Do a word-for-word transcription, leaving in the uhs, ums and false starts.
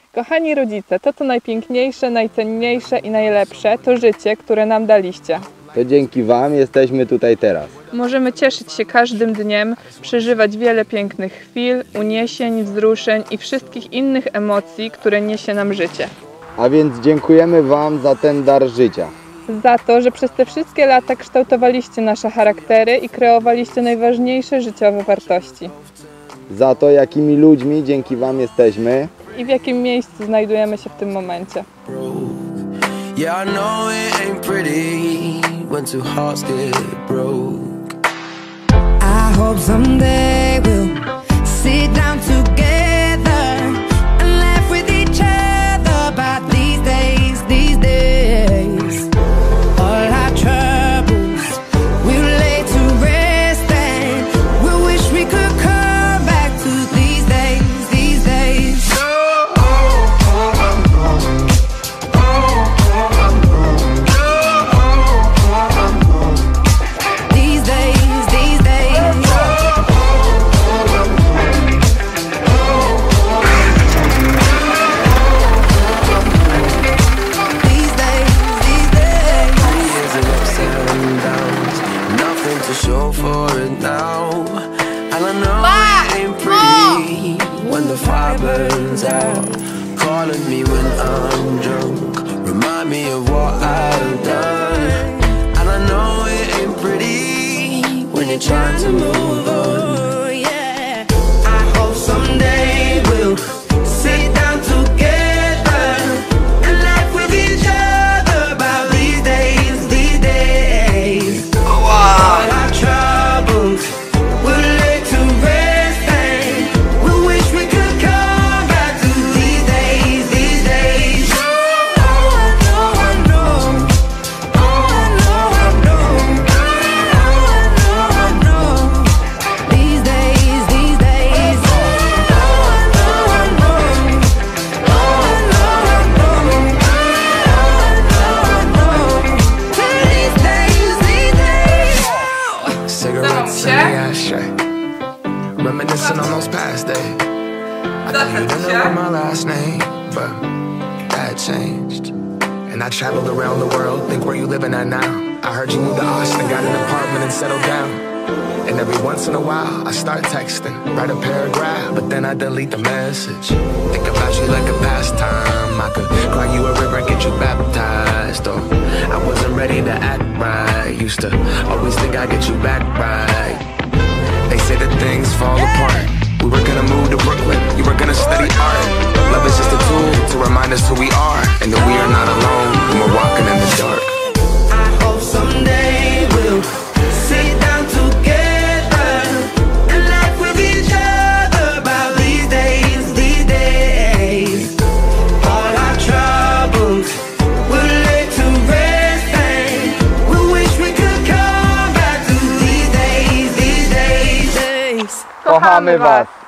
Kochani rodzice, to co najpiękniejsze, najcenniejsze i najlepsze to życie, które nam daliście. To dzięki Wam jesteśmy tutaj teraz. Możemy cieszyć się każdym dniem, przeżywać wiele pięknych chwil, uniesień, wzruszeń i wszystkich innych emocji, które niesie nam życie. A więc dziękujemy Wam za ten dar życia. Za to, że przez te wszystkie lata kształtowaliście nasze charaktery i kreowaliście najważniejsze życiowe wartości. Za to, jakimi ludźmi dzięki Wam jesteśmy i w jakim miejscu znajdujemy się w tym momencie. Yeah, I know it ain't pretty when two hearts get broke. I hope someday we'll sit down together and laugh with each other about these days, these days. All our troubles we'll lay to rest and we'll wish we could come back to these days, these days. Show for it now, and I know it ain't pretty when the fire burns out. Calling me when I'm drunk, remind me of what I've done. And I know it ain't pretty when you're trying to move on. Yeah, I hope someday we'll sit down together and laugh with each other about these days, these days. All our troubles we'll lay to rest and we wish we could come back to these days, these days. Oh, I know, I know. Oh, I know, I know. Oh, I know, I know. These days, these days. Oh, I know, I know. Oh, I know, I know. Oh, I know, I know. These days, these days. Cigarettes in the ashtray, reminiscing on those past days. I don't even know my last name, but that changed. And I traveled around the world, think where you living at now. I heard you moved to Austin, got an apartment and settled down. And every once in a while, I start texting, write a paragraph, but then I delete the message. Think about you like a pastime. I could cry you a river, get you baptized. Or I wasn't ready to act right. Used to always think I'd get you back right. They say that things fall apart. We were gonna move to Brooklyn, you were gonna study art. Love is just a tool to remind us who we are, and that we are not alone when we're walking in the dark. I hope someday we'll sit down together and laugh with each other about these days, these days. All our troubles we'll lay to rest and we wish we could come back to these days, these days, days. kochamy Was!